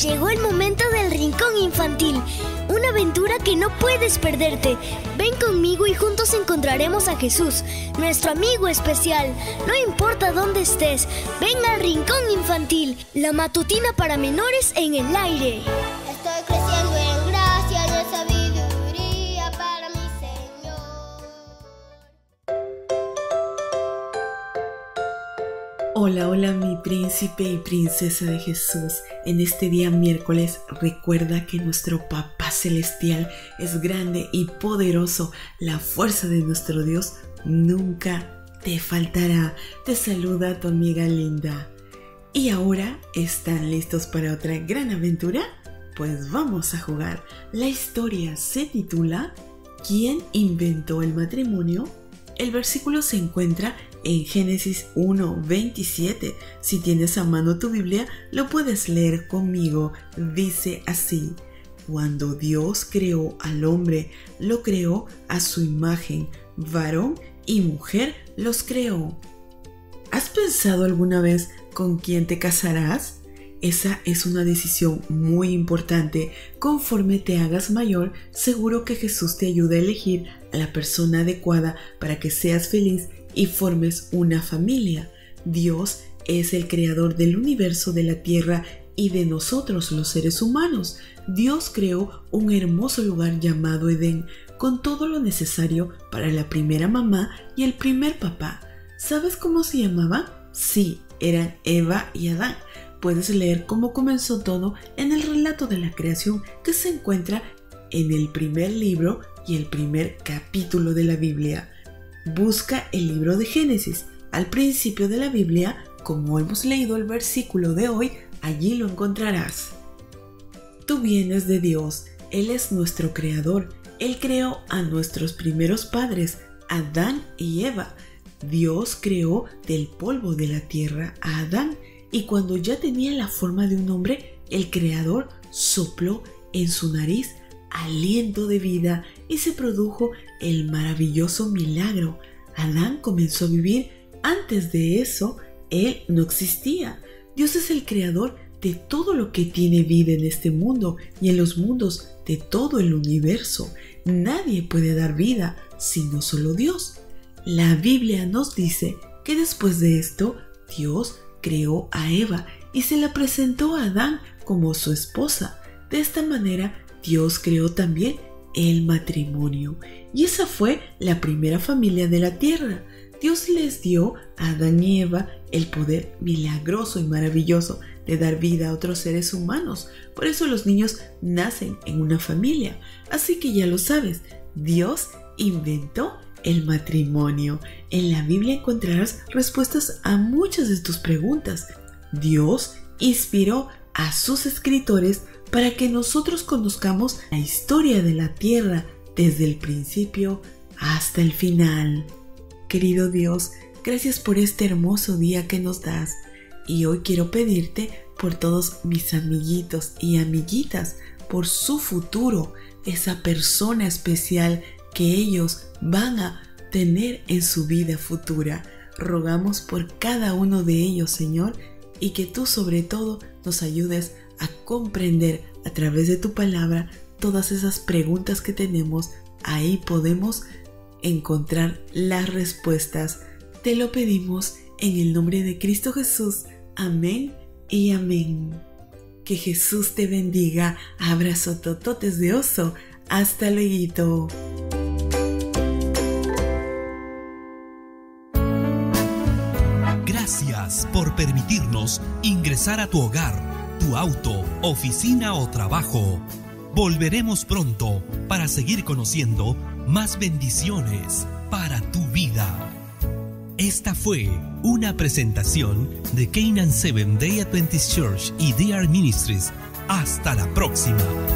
Llegó el momento del Rincón Infantil, una aventura que no puedes perderte. Ven conmigo y juntos encontraremos a Jesús, nuestro amigo especial. No importa dónde estés, ven al Rincón Infantil, la matutina para menores en el aire. Estoy creciendo en gracia y en sabiduría para mi Señor. Hola, hola mi príncipe y princesa de Jesús. En este día miércoles recuerda que nuestro Papá Celestial es grande y poderoso. La fuerza de nuestro Dios nunca te faltará. Te saluda tu amiga Linda. ¿Y ahora están listos para otra gran aventura? Pues vamos a jugar. La historia se titula ¿Quién inventó el matrimonio? El versículo se encuentra en Génesis 1:27. Si tienes a mano tu Biblia, lo puedes leer conmigo. Dice así: Cuando Dios creó al hombre, lo creó a su imagen, varón y mujer los creó. ¿Has pensado alguna vez con quién te casarás? Esa es una decisión muy importante. Conforme te hagas mayor, seguro que Jesús te ayuda a elegir a la persona adecuada para que seas feliz y formes una familia. Dios es el creador del universo, de la tierra y de nosotros los seres humanos. Dios creó un hermoso lugar llamado Edén, con todo lo necesario para la primera mamá y el primer papá. ¿Sabes cómo se llamaban? Sí, eran Eva y Adán. Puedes leer cómo comenzó todo en el relato de la creación que se encuentra en el primer libro y el primer capítulo de la Biblia. Busca el libro de Génesis. Al principio de la Biblia, como hemos leído el versículo de hoy, allí lo encontrarás. Tú vienes de Dios. Él es nuestro creador. Él creó a nuestros primeros padres, Adán y Eva. Dios creó del polvo de la tierra a Adán. Y cuando ya tenía la forma de un hombre, el Creador sopló en su nariz aliento de vida y se produjo el maravilloso milagro. Adán comenzó a vivir. Antes de eso, él no existía. Dios es el creador de todo lo que tiene vida en este mundo y en los mundos de todo el universo. Nadie puede dar vida sino solo Dios. La Biblia nos dice que después de esto, Dios creó a Eva y se la presentó a Adán como su esposa. De esta manera, Dios creó también el matrimonio. Y esa fue la primera familia de la tierra. Dios les dio a Adán y Eva el poder milagroso y maravilloso de dar vida a otros seres humanos. Por eso los niños nacen en una familia. Así que ya lo sabes, Dios inventó el matrimonio. En la Biblia encontrarás respuestas a muchas de tus preguntas. Dios inspiró a sus escritores para que nosotros conozcamos la historia de la tierra desde el principio hasta el final. Querido Dios, gracias por este hermoso día que nos das. Y hoy quiero pedirte por todos mis amiguitos y amiguitas, por su futuro, esa persona especial que ellos van a tener en su vida futura. Rogamos por cada uno de ellos, Señor, y que tú sobre todo nos ayudes a comprender a través de tu palabra todas esas preguntas que tenemos. Ahí podemos encontrar las respuestas. Te lo pedimos en el nombre de Cristo Jesús. Amén y amén. Que Jesús te bendiga. Abrazo tototes de oso. Hasta luego. Gracias por permitirnos ingresar a tu hogar, tu auto, oficina o trabajo. Volveremos pronto para seguir conociendo más bendiciones para tu vida. Esta fue una presentación de Canaan Seventh Day Adventist Church y DR Ministries. Hasta la próxima.